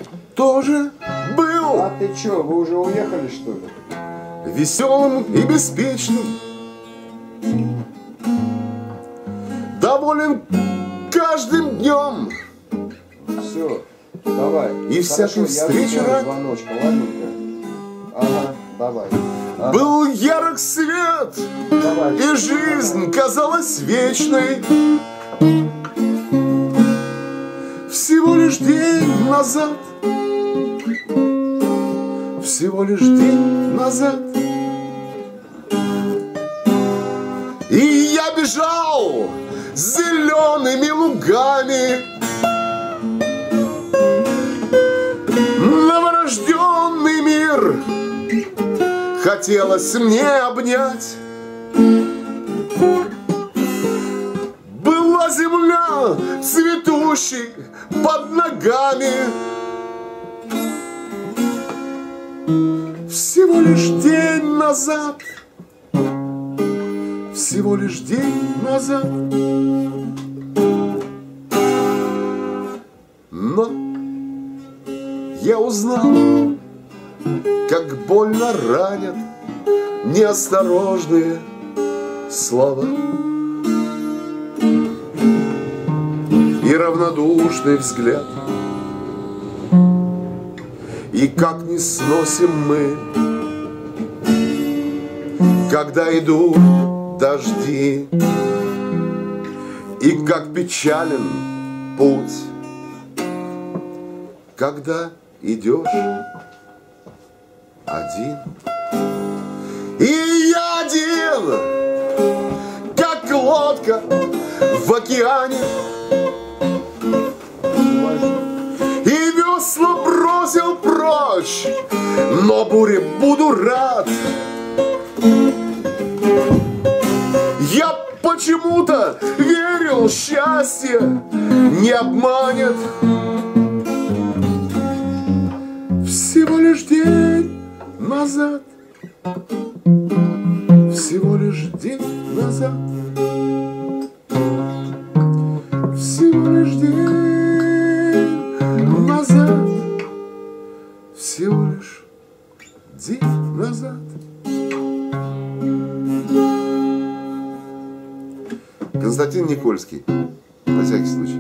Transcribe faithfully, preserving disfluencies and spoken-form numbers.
тоже был. А ты чё, вы уже уехали, что ли? Веселым и беспечным, доволен каждым днем. Все, давай. И всякой встречи рад. Звоночка, ладненько? Ага, давай. Ага. Был ярок свет, Давай. и жизнь казалась вечной. Всего лишь день назад, всего лишь день назад. И я бежал зелеными лугами, новорожденный мир хотелось мне обнять. Была земля цветущей под ногами. Всего лишь день назад, всего лишь день назад. Но я узнал, как больно ранят неосторожные слова и равнодушный взгляд. И как не сносим мы, когда идут дожди, и как печален путь, когда идешь один. И я один, как лодка в океане, и весла бросил прочь, но буре буду рад. Я почему-то верил, счастье не обманет. Всего лишь день назад, всего лишь день назад, всего лишь день назад, всего лишь день назад. Константин Никольский, на всякий случай.